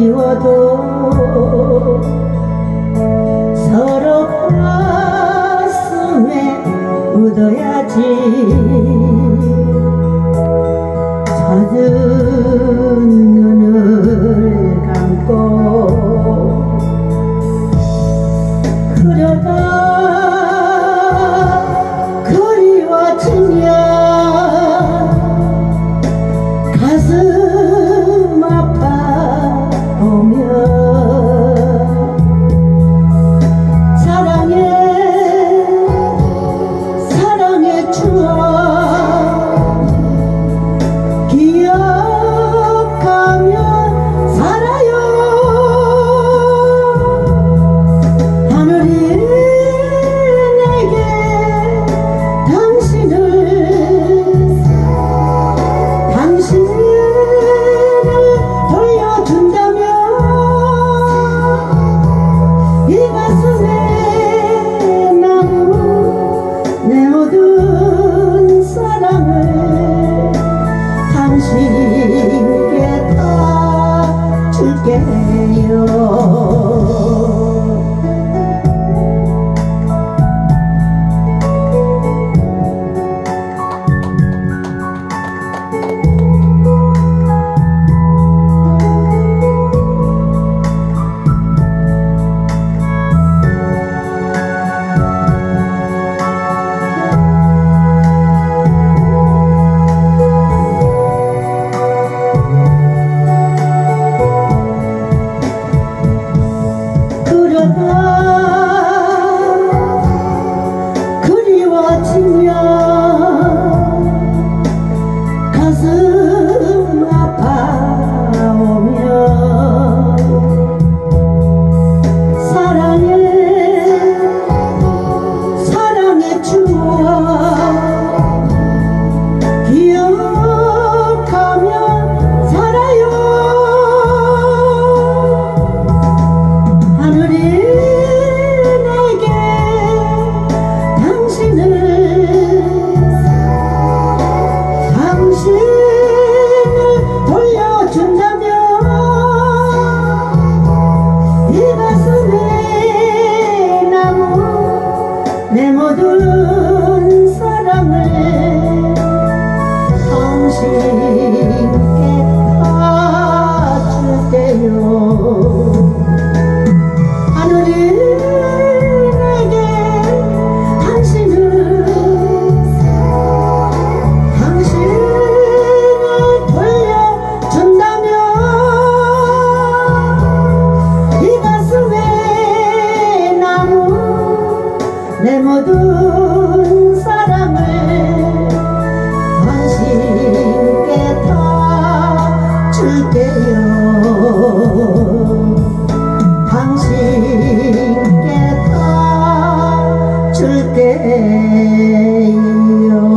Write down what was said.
그리워도 서로 가슴에 묻어야지. 젖은 눈을 감고 그러다 그리워지면 가슴 아파오면 사랑의 추억 기억하며 살아요. 하늘이 내게 당신을 돌려준다면 이 가슴에 남은 내 모든 사랑을 당신께 다 줄게요. 그리워지면 가슴 아파오면 사랑의 추억 기억하며 살아요. 하늘이 돌려준다면 이 가슴에 남은 내 모든 사랑을 당신께 다 줄게요. 하늘이 내게 당신을 돌려준다면 이 가슴에 남은 내 모든 사랑을 당신께 다 줄게요. 당신께 다 줄게요.